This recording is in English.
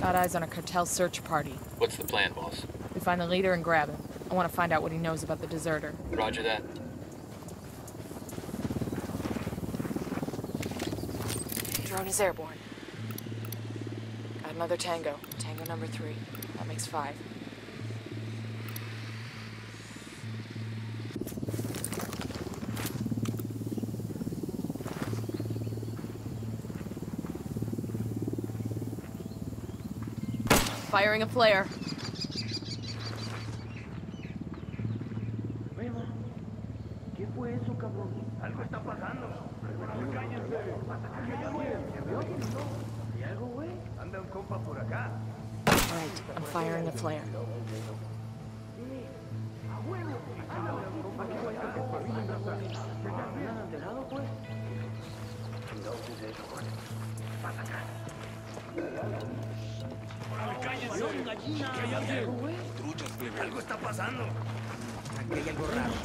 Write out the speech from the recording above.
Got eyes on a cartel search party. What's the plan, boss? We find the leader and grab him. I want to find out what he knows about the deserter. Roger that. Drone is airborne. Got another tango. Tango number 3. That makes 5. Firing a flare. ¿Qué fue eso, cabrón? Algo está pasando. Cállense. ¿Hay algo, güey? Anda un compa por acá. Right, I'm firing a flare. Cállense. ¿Hay alguien? Truchas, plebe. Algo está pasando. Aquí hay algo raro.